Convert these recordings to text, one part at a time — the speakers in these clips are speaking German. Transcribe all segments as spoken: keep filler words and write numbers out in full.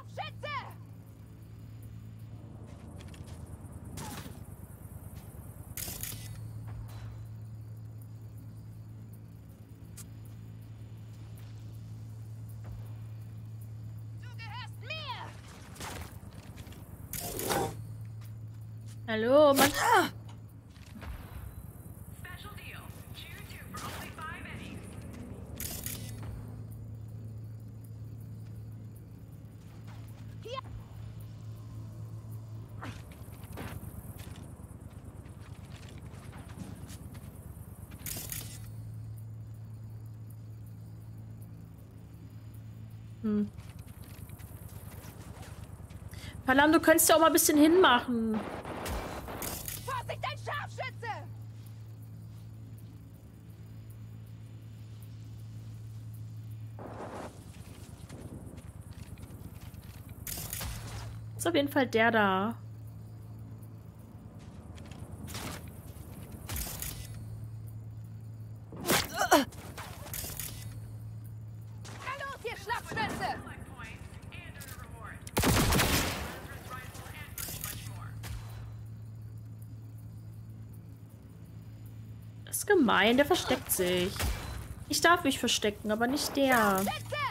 Scharfschütze! Du gehörst mir! Hallo, Mann. Ah! Hm. Verdammt, du könntest ja auch mal ein bisschen hinmachen. Vorsicht, ein Scharfschütze! Ist auf jeden Fall der da. Das ist gemein, der versteckt sich. Ich darf mich verstecken, aber nicht der.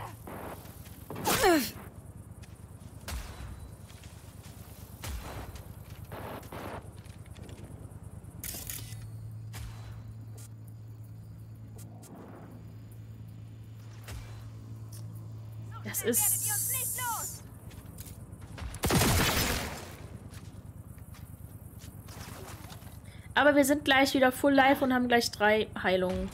Das ist... Aber wir sind gleich wieder full life und haben gleich drei Heilungen.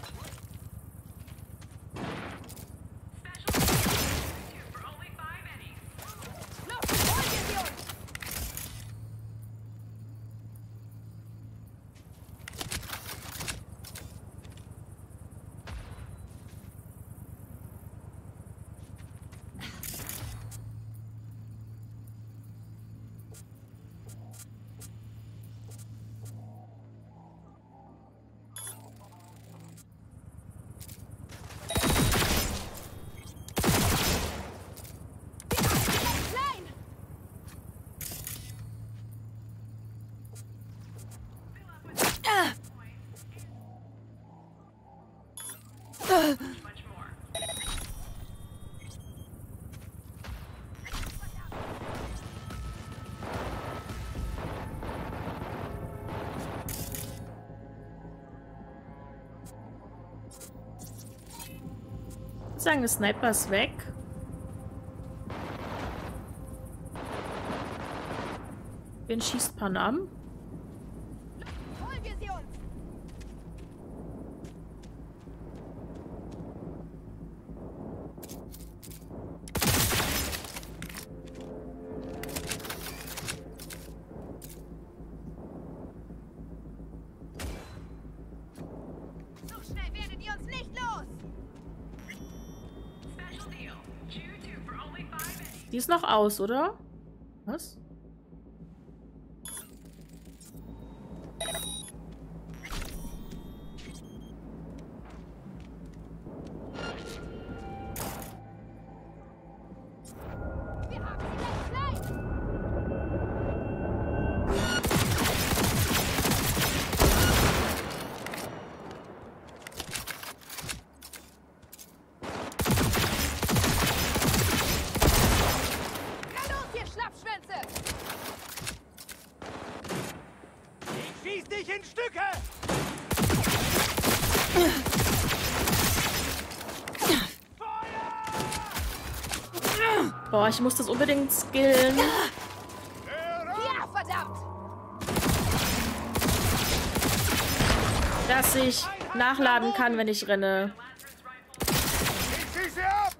Ich würde sagen, der Sniper ist weg. Wen schießt Panam? Holen wir sie uns! So schnell werdet ihr uns nicht los! Die ist noch aus, oder? Was? Wir haben sie ganz klein! Na los, ihr Schlappschwänze! Ich schieß dich in Stücke! Boah, ich muss das unbedingt skillen. Ja, verdammt! Dass ich nachladen kann, wenn ich renne. Ich schieße ab!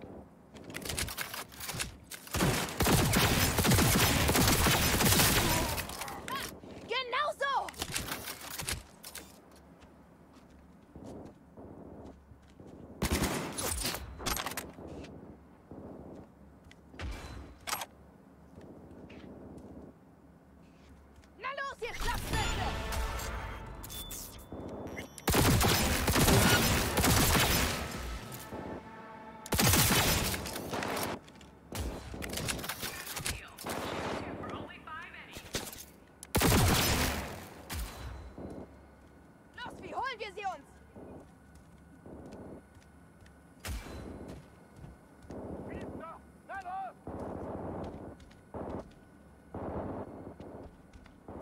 Genau so! Na los, ihr Schlappschwänze!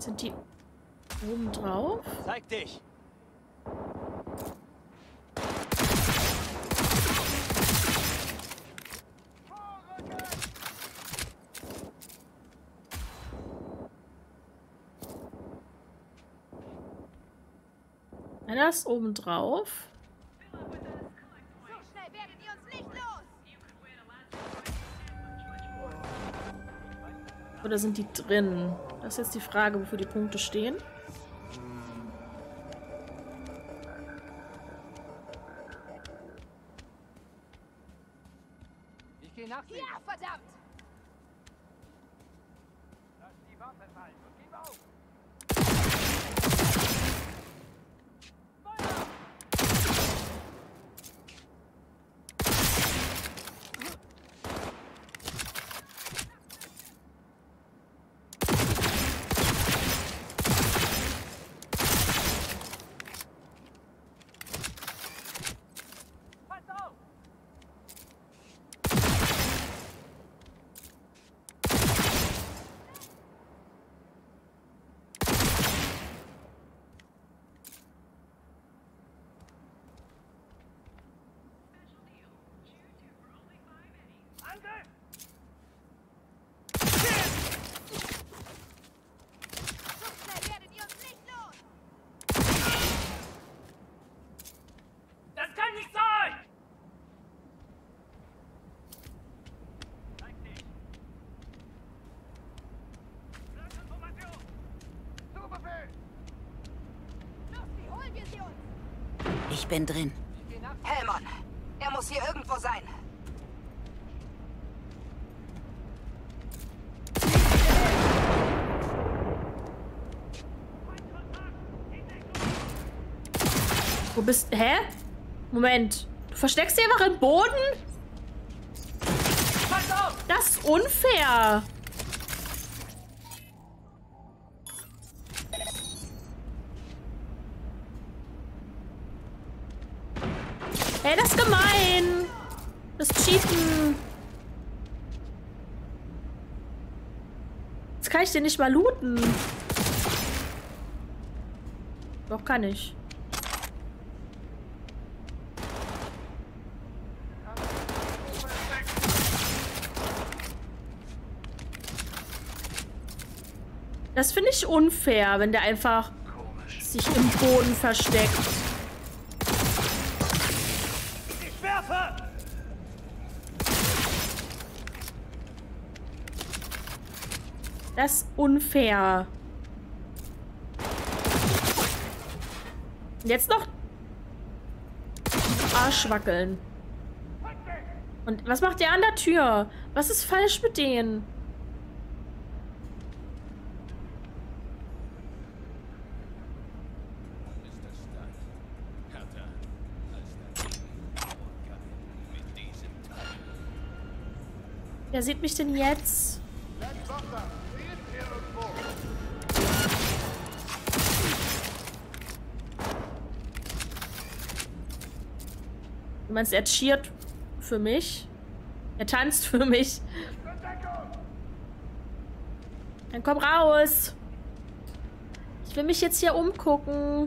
Sind die oben drauf? Zeig dich. Einer ist oben drauf. So schnell werdet ihr uns nicht los! Oder sind die drin? Das ist jetzt die Frage, wofür die Punkte stehen. Ich gehe nach dir. Ja, verdammt! Lass die Waffe fallen und gib auf. Pass auf! Angriff! So schnell werdet ihr uns nicht los! Das kann nicht sein! Zeig dich! Flankenformation! Zu Befehl! Los, wie holen wir sie uns? Ich bin drin. Ich gehe nach dir. Helmon, er muss hier irgendwo sein. Wo bist... Hä? Moment. Du versteckst dich einfach im Boden? Pass auf! Das ist unfair. Hey, das ist gemein. Das ist Cheaten. Jetzt kann ich den nicht mal looten. Doch, kann ich. Das finde ich unfair, wenn der einfach sich im Boden versteckt. Ich werfe! Das ist unfair. Und jetzt noch Arsch wackeln. Und was macht der an der Tür? Was ist falsch mit denen? Wer sieht mich denn jetzt? Du meinst, er cheert für mich? Er tanzt für mich? Dann komm raus! Ich will mich jetzt hier umgucken.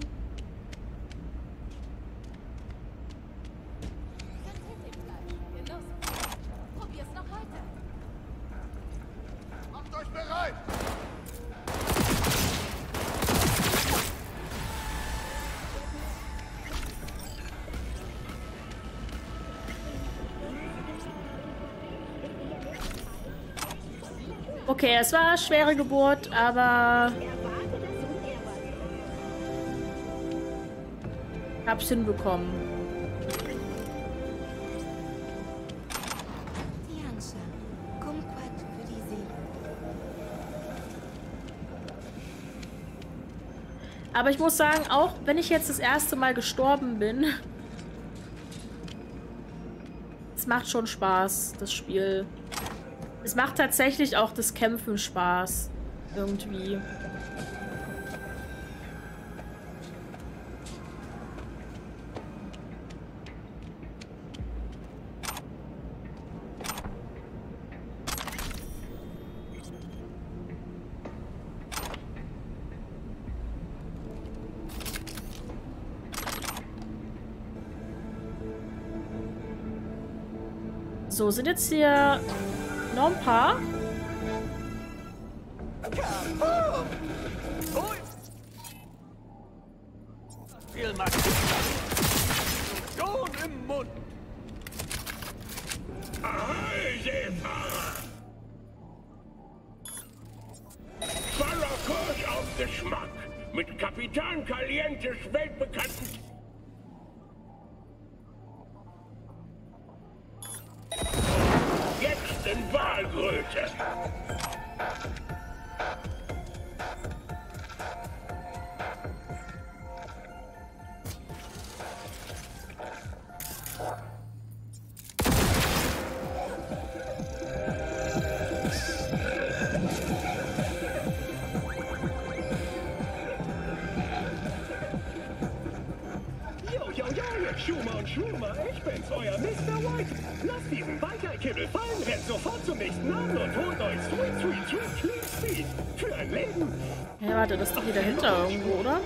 Probier's noch heute. Macht euch bereit! Okay, es war eine schwere Geburt, aber hab's hinbekommen. Tiancha, Kumquat für die Seele. Aber ich muss sagen, auch wenn ich jetzt das erste Mal gestorben bin, es macht schon Spaß, das Spiel. Es macht tatsächlich auch das Kämpfen Spaß. Irgendwie. So, sind jetzt hier noch ein paar? Viel Macht. Ton im Mund. Seefahrer! Voller Kurs auf Geschmack. Mit Kapitan Calientes weltbekannten... Jetzt in Walgröte. Schumer und Schumer, ich bin's, euer Mister White. Lasst diesen Biker-Kibbel fallen, rennt sofort zum nächsten Laden und holt euch Sweet, Sweet, Sweet, Sweet Speed für ein Leben. Ja, warte, das ist doch hier dahinter irgendwo, oder?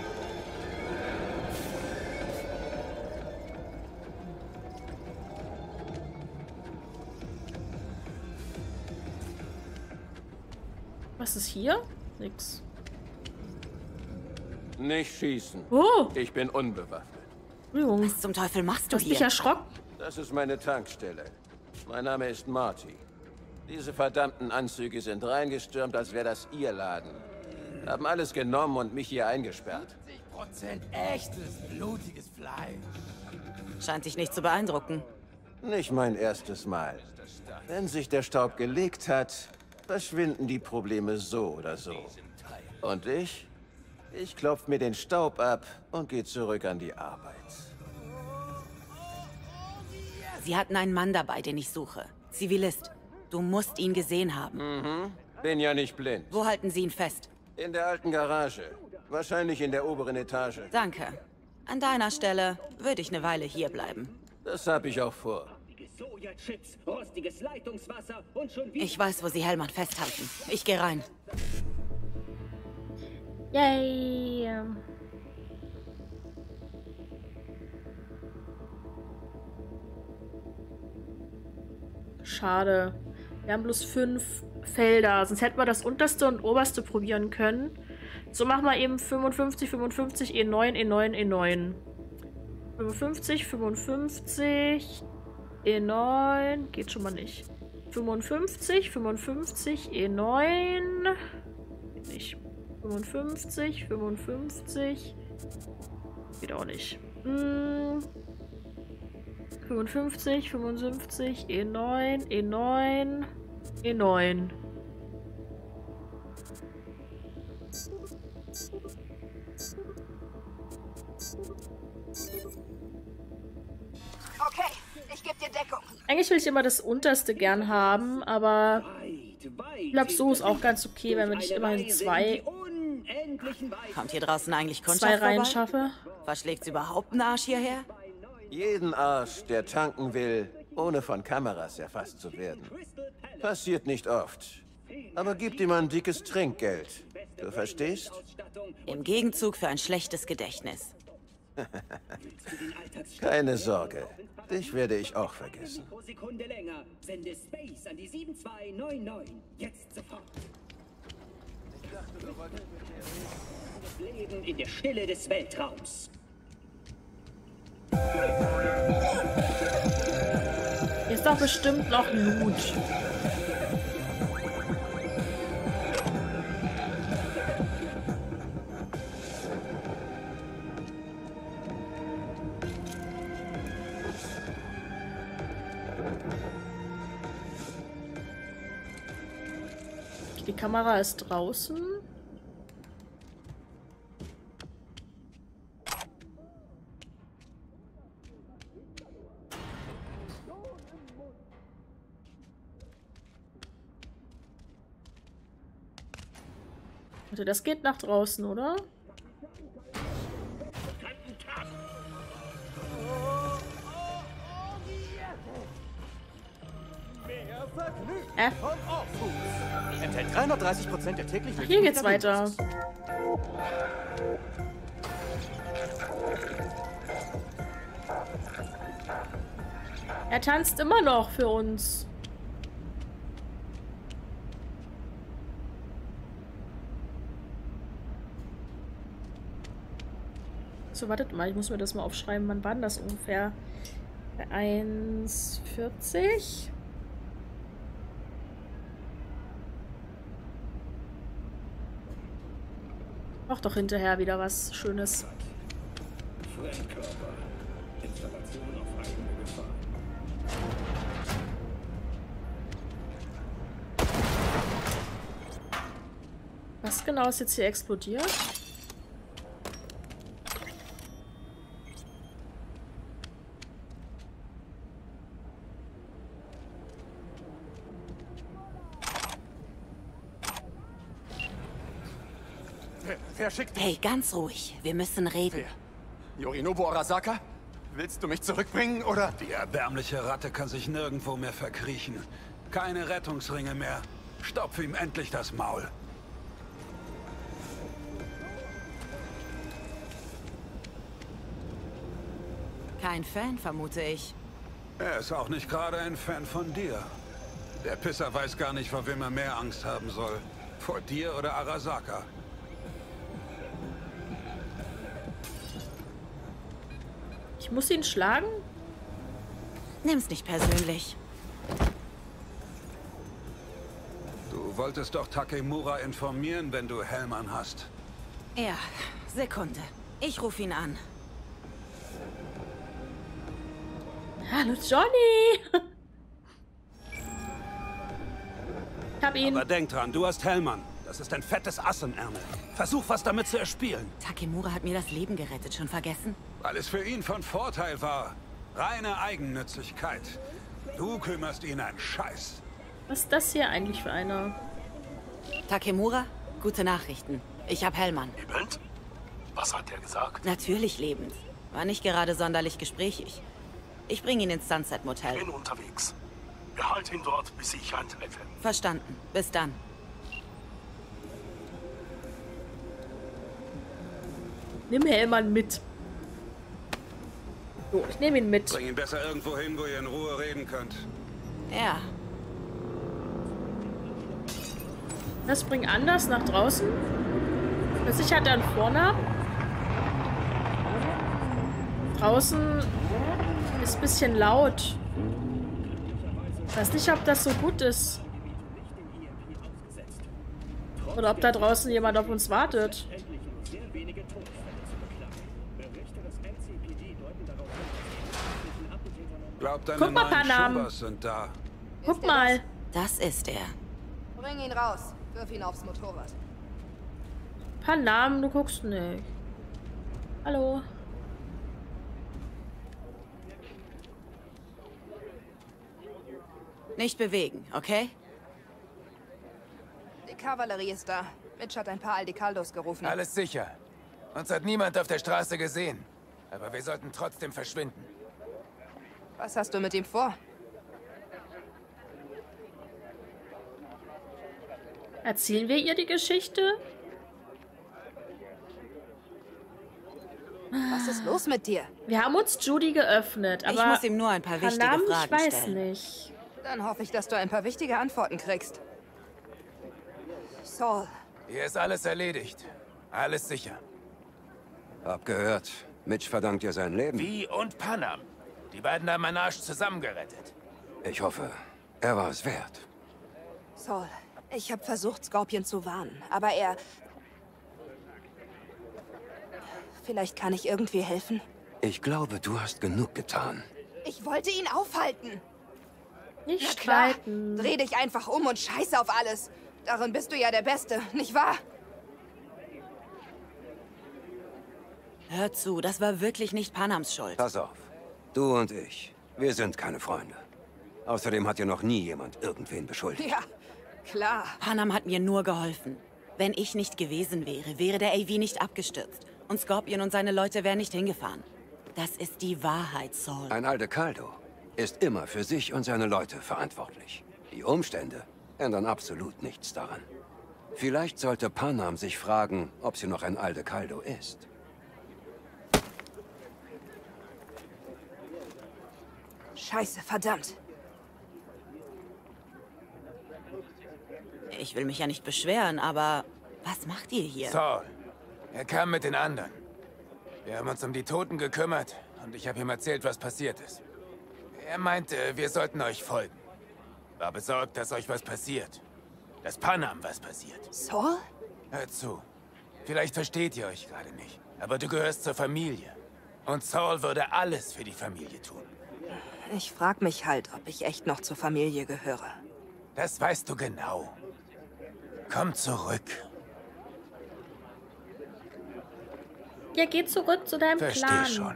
Was ist hier? Nix. Nicht schießen. Oh! Ich bin unbewaffnet. Entschuldigung. Was zum Teufel machst Du du hast mich hier? erschrocken. Das ist meine Tankstelle. Mein Name ist Marty. Diese verdammten Anzüge sind reingestürmt, als wäre das ihr Laden. Haben alles genommen und mich hier eingesperrt. siebzig Prozent echtes, blutiges Fleisch. Scheint dich nicht zu beeindrucken. Nicht mein erstes Mal. Wenn sich der Staub gelegt hat, verschwinden die Probleme so oder so. Und ich? Ich klopf mir den Staub ab und gehe zurück an die Arbeit. Sie hatten einen Mann dabei, den ich suche. Zivilist. Du musst ihn gesehen haben. Mhm. Bin ja nicht blind. Wo halten Sie ihn fest? In der alten Garage. Wahrscheinlich in der oberen Etage. Danke. An deiner Stelle würde ich eine Weile hier bleiben. Das habe ich auch vor. Sojachips, rostiges Leitungswasser und schon wieder... Ich weiß, wo Sie Hellmann festhalten. Ich gehe rein. Yay! Schade. Wir haben bloß fünf Felder. Sonst hätten wir das unterste und oberste probieren können. So machen wir eben fünfundfünfzig, fünfundfünfzig, E neun, E neun, E neun. fünfundfünfzig, fünfundfünfzig, E neun. Geht schon mal nicht. fünfundfünfzig, fünfundfünfzig, E neun. Geht nicht. fünfundfünfzig, fünfundfünfzig. Geht auch nicht. Hm. fünfundfünfzig, fünfundfünfzig, E neun, E neun, E neun. Okay, ich gebe dir Deckung. Eigentlich will ich immer das unterste gern haben, aber ich glaube, so ist auch ganz okay, wenn ich immerhin zwei, Kommt hier draußen eigentlich zwei Kundschaft Reihen vorbei? schaffe. Verschlägt's überhaupt einen Arsch hierher? Jeden Arsch, der tanken will, ohne von Kameras erfasst zu werden. Passiert nicht oft. Aber gibt ihm ein dickes Trinkgeld. Du verstehst? Im Gegenzug für ein schlechtes Gedächtnis. Keine Sorge. Dich werde ich auch vergessen. Pro Sekunde länger. Sende Space an die sieben zwei neun neun. Jetzt sofort. Das Leben in der Stille des Weltraums. Hier ist doch bestimmt noch Loot. Die Kamera ist draußen. Warte, das geht nach draußen, oder? Äh? Enthält dreihundertdreißig Prozent der täglichen... Hier geht's weiter. Er tanzt immer noch für uns. So, wartet mal, ich muss mir das mal aufschreiben. Wann war denn das ungefähr? Bei eins vierzig? Mach doch hinterher wieder was Schönes. Fremdkörper. Installation auf eigene Gefahr. Was genau ist jetzt hier explodiert? Wer, wer schickt dich? Hey, ganz ruhig. Wir müssen reden. Wer? Yorinobu Arasaka? Willst du mich zurückbringen, oder? Die erbärmliche Ratte kann sich nirgendwo mehr verkriechen. Keine Rettungsringe mehr. Stopf ihm endlich das Maul. Kein Fan, vermute ich. Er ist auch nicht gerade ein Fan von dir. Der Pisser weiß gar nicht, vor wem er mehr Angst haben soll. Vor dir oder Arasaka. Ich muss ihn schlagen? Nimm's nicht persönlich. Du wolltest doch Takemura informieren, wenn du Hellmann hast. Ja, Sekunde. Ich rufe ihn an. Hallo Johnny! Ich hab ihn. Aber denk dran, du hast Hellmann. Das ist ein fettes Ass im Ärmel. Versuch, was damit zu erspielen. Takemura hat mir das Leben gerettet, schon vergessen? Weil es für ihn von Vorteil war. Reine Eigennützigkeit. Du kümmerst ihn einen Scheiß. Was ist das hier eigentlich für einer? Takemura, gute Nachrichten. Ich hab Hellmann. Lebend? Was hat er gesagt? Natürlich lebend. War nicht gerade sonderlich gesprächig. Ich bringe ihn ins Sunset Motel. Bin unterwegs. Behalte ihn dort, bis ich eintreffe. Verstanden. Bis dann. Nimm Hellmann mit. So, ich nehme ihn mit. Bring ihn besser irgendwo hin, wo ihr in Ruhe reden könnt. Ja. Das bringt anders nach draußen. Plötzlich hat er einen Vornamen. Draußen ist ein bisschen laut. Ich weiß nicht, ob das so gut ist. Oder ob da draußen jemand auf uns wartet. Glaub, deine Guck mal, neuen Panam. Schubers sind da. Guck mal. Das ist er. Bring ihn raus. Wirf ihn aufs Motorrad. Paar Namen, du guckst nicht. Hallo. Nicht bewegen, okay? Die Kavallerie ist da. Mitch hat ein paar Aldecaldos gerufen. Alles sicher. Uns hat niemand auf der Straße gesehen. Aber wir sollten trotzdem verschwinden. Was hast du mit ihm vor? Erzählen wir ihr die Geschichte? Was ist los mit dir? Wir haben uns Judy geöffnet, aber ich muss ihm nur ein paar wichtige Namen, Fragen ich weiß stellen. nicht. Dann hoffe ich, dass du ein paar wichtige Antworten kriegst. Saul. Hier ist alles erledigt. Alles sicher. Hab gehört. Mitch verdankt dir sein Leben. Wie und Panam. Die beiden haben meinen Arsch zusammengerettet. Ich hoffe, er war es wert. Saul, ich habe versucht, Scorpion zu warnen, aber er... Vielleicht kann ich irgendwie helfen? Ich glaube, du hast genug getan. Ich wollte ihn aufhalten. Nicht Na klar, streiten. dreh dich einfach um und scheiß auf alles. Darin bist du ja der Beste, nicht wahr? Hör zu, das war wirklich nicht Panams Schuld. Pass auf. Du und ich, wir sind keine Freunde. Außerdem hat ja noch nie jemand irgendwen beschuldigt. Ja, klar. Panam hat mir nur geholfen. Wenn ich nicht gewesen wäre, wäre der A V nicht abgestürzt. Und Scorpion und seine Leute wären nicht hingefahren. Das ist die Wahrheit, Saul. Ein Aldecaldo ist immer für sich und seine Leute verantwortlich. Die Umstände ändern absolut nichts daran. Vielleicht sollte Panam sich fragen, ob sie noch ein Aldecaldo ist. Scheiße, verdammt. Ich will mich ja nicht beschweren, aber was macht ihr hier? Saul. Er kam mit den anderen. Wir haben uns um die Toten gekümmert und ich habe ihm erzählt, was passiert ist. Er meinte, wir sollten euch folgen. War besorgt, dass euch was passiert. Dass Panam was passiert. Saul? Hört zu. Vielleicht versteht ihr euch gerade nicht, aber du gehörst zur Familie. Und Saul würde alles für die Familie tun. Ich frag mich halt, ob ich echt noch zur Familie gehöre. Das weißt du genau. Komm zurück. Ja, geh zurück zu deinem Versteh Clan. schon.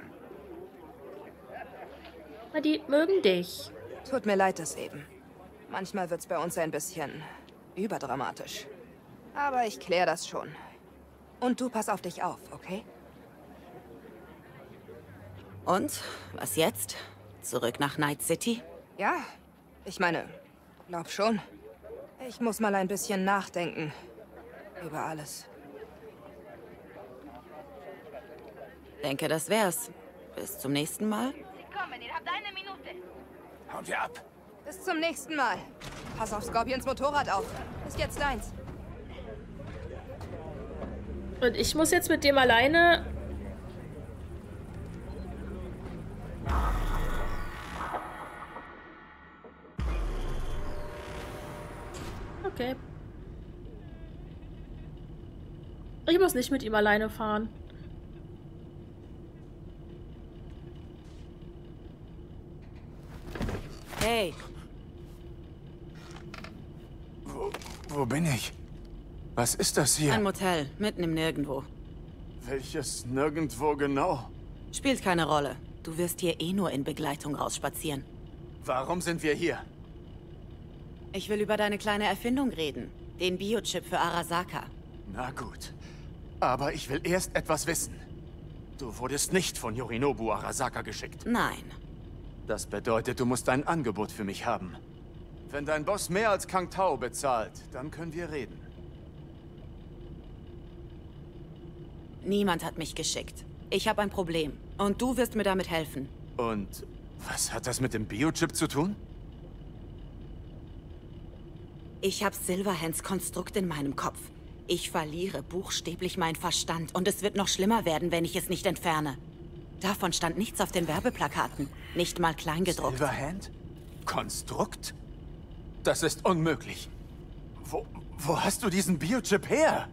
Aber die mögen dich. Tut mir leid, das eben. Manchmal wird's bei uns ein bisschen überdramatisch. Aber ich klär das schon. Und du pass auf dich auf, okay? Und? Was jetzt? Zurück nach Night City? Ja, ich meine, glaub schon. Ich muss mal ein bisschen nachdenken. Über alles. Denke, das wär's. Bis zum nächsten Mal. Kommen, ihr habt eine Minute. Hauen wir ab. Bis zum nächsten Mal. Pass auf Scorpions Motorrad auf. Ist jetzt deins. Und ich muss jetzt mit dem alleine... Okay. Ich muss nicht mit ihm alleine fahren. Hey. Wo, wo bin ich? Was ist das hier? Ein Motel, mitten im Nirgendwo. Welches Nirgendwo genau? Spielt keine Rolle. Du wirst hier eh nur in Begleitung rausspazieren. Warum sind wir hier? Ich will über deine kleine Erfindung reden. Den Biochip für Arasaka. Na gut. Aber ich will erst etwas wissen. Du wurdest nicht von Yorinobu Arasaka geschickt. Nein. Das bedeutet, du musst ein Angebot für mich haben. Wenn dein Boss mehr als Kang Tao bezahlt, dann können wir reden. Niemand hat mich geschickt. Ich habe ein Problem. Und du wirst mir damit helfen. Und was hat das mit dem Biochip zu tun? Ich habe Silverhands Konstrukt in meinem Kopf. Ich verliere buchstäblich meinen Verstand und es wird noch schlimmer werden, wenn ich es nicht entferne. Davon stand nichts auf den Werbeplakaten. Nicht mal kleingedruckt. Silverhand? Konstrukt? Das ist unmöglich. Wo, wo hast du diesen Biochip her?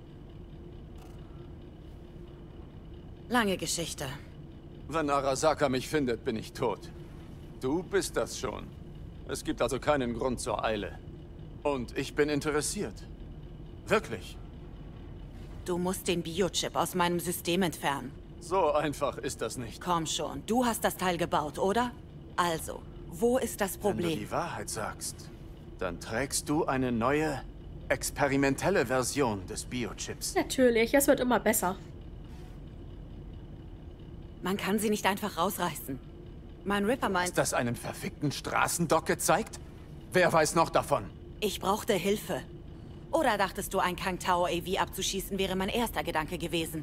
Lange Geschichte. Wenn Arasaka mich findet, bin ich tot. Du bist das schon. Es gibt also keinen Grund zur Eile. Und ich bin interessiert. Wirklich. Du musst den Biochip aus meinem System entfernen. So einfach ist das nicht. Komm schon, du hast das Teil gebaut, oder? Also, wo ist das Problem? Wenn du die Wahrheit sagst, dann trägst du eine neue, experimentelle Version des Biochips. Natürlich, es wird immer besser. Man kann sie nicht einfach rausreißen. Mein Ripper meint... Ist das einen verfickten Straßendock gezeigt? Wer weiß noch davon? Ich brauchte Hilfe. Oder dachtest du, ein Kang Tao A V abzuschießen wäre mein erster Gedanke gewesen?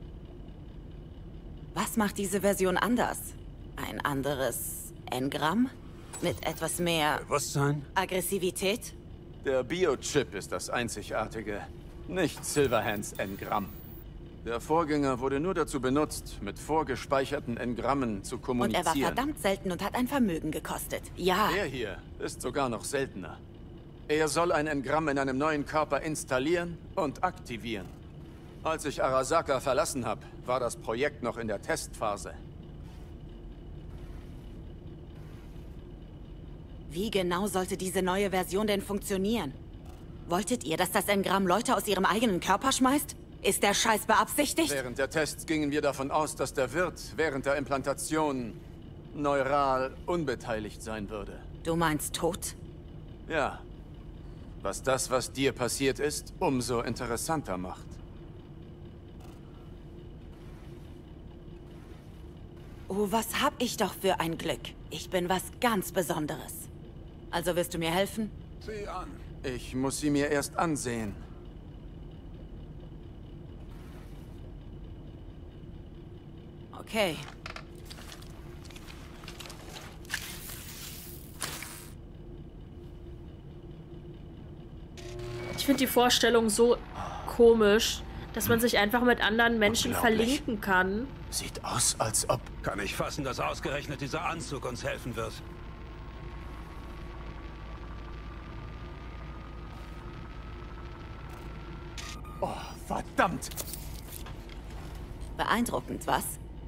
Was macht diese Version anders? Ein anderes Engramm? Mit etwas mehr... Bewusstsein? Aggressivität? Der Biochip ist das Einzigartige, nicht Silverhands Engramm. Der Vorgänger wurde nur dazu benutzt, mit vorgespeicherten Engrammen zu kommunizieren. Und er war verdammt selten und hat ein Vermögen gekostet. Ja. Der hier ist sogar noch seltener. Er soll ein Engramm in einem neuen Körper installieren und aktivieren. Als ich Arasaka verlassen habe, war das Projekt noch in der Testphase. Wie genau sollte diese neue Version denn funktionieren? Wolltet ihr, dass das Engramm Leute aus ihrem eigenen Körper schmeißt? Ist der Scheiß beabsichtigt? Während der Tests gingen wir davon aus, dass der Wirt während der Implantation neural unbeteiligt sein würde. Du meinst tot? Ja. Was das, was dir passiert ist, umso interessanter macht. Oh, was hab ich doch für ein Glück. Ich bin was ganz Besonderes. Also wirst du mir helfen? Sieh an. Ich muss sie mir erst ansehen. Okay. Ich finde die Vorstellung so komisch, dass man sich einfach mit anderen Menschen verlinken kann. Sieht aus, als ob... Kann ich fassen, dass ausgerechnet dieser Anzug uns helfen wird. Oh, verdammt! Beeindruckend, was?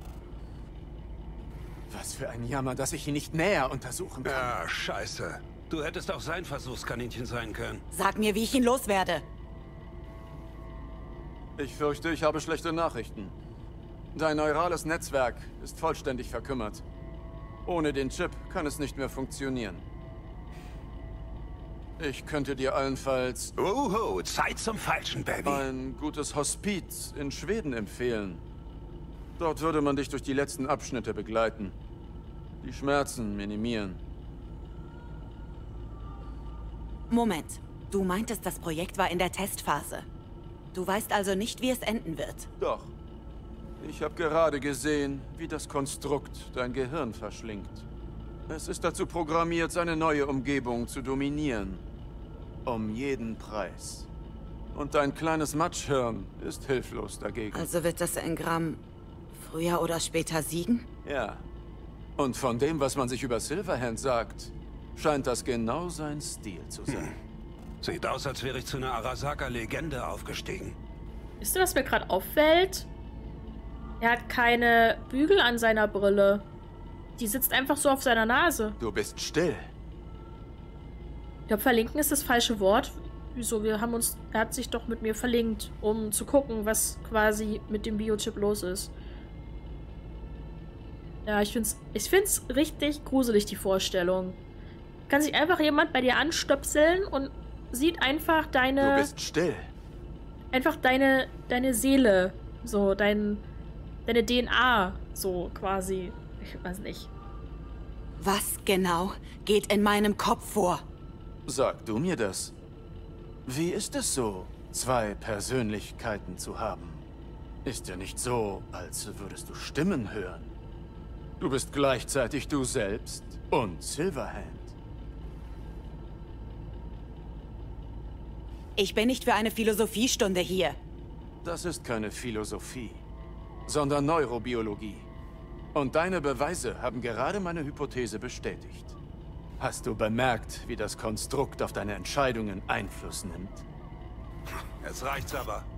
Was für ein Jammer, dass ich ihn nicht näher untersuchen kann. Ja, scheiße. Du hättest auch sein Versuchskaninchen sein können. Sag mir, wie ich ihn loswerde. Ich fürchte, ich habe schlechte Nachrichten. Dein neurales Netzwerk ist vollständig verkümmert. Ohne den Chip kann es nicht mehr funktionieren. Ich könnte dir allenfalls... Uhu, Zeit zum Falschen, Baby. ...ein gutes Hospiz in Schweden empfehlen. Dort würde man dich durch die letzten Abschnitte begleiten. Die Schmerzen minimieren. Moment. Du meintest, das Projekt war in der Testphase. Du weißt also nicht, wie es enden wird. Doch. Ich habe gerade gesehen, wie das Konstrukt dein Gehirn verschlingt. Es ist dazu programmiert, seine neue Umgebung zu dominieren. Um jeden Preis. Und dein kleines Matschhirn ist hilflos dagegen. Also wird das Engramm früher oder später siegen? Ja. Und von dem, was man sich über Silverhand sagt, scheint das genau sein Stil zu sein. Hm. Sieht aus, als wäre ich zu einer Arasaka-Legende aufgestiegen. Wisst ihr, was mir gerade auffällt? Er hat keine Bügel an seiner Brille. Die sitzt einfach so auf seiner Nase. Du bist still. Ich glaube, verlinken ist das falsche Wort. Wieso? Wir haben uns... Er hat sich doch mit mir verlinkt, um zu gucken, was quasi mit dem Biochip los ist. Ja, ich find's, ich find's richtig gruselig, die Vorstellung. Kann sich einfach jemand bei dir anstöpseln und sieht einfach deine... Du bist still. Einfach deine, deine Seele. So, dein, deine D N A. So, quasi. Ich weiß nicht. Was genau geht in meinem Kopf vor? Sag du mir das. Wie ist es so, zwei Persönlichkeiten zu haben? Ist ja nicht so, als würdest du Stimmen hören. Du bist gleichzeitig du selbst und Silverhand. Ich bin nicht für eine Philosophiestunde hier. Das ist keine Philosophie, sondern Neurobiologie. Und deine Beweise haben gerade meine Hypothese bestätigt. Hast du bemerkt, wie das Konstrukt auf deine Entscheidungen Einfluss nimmt? Jetzt reicht's aber.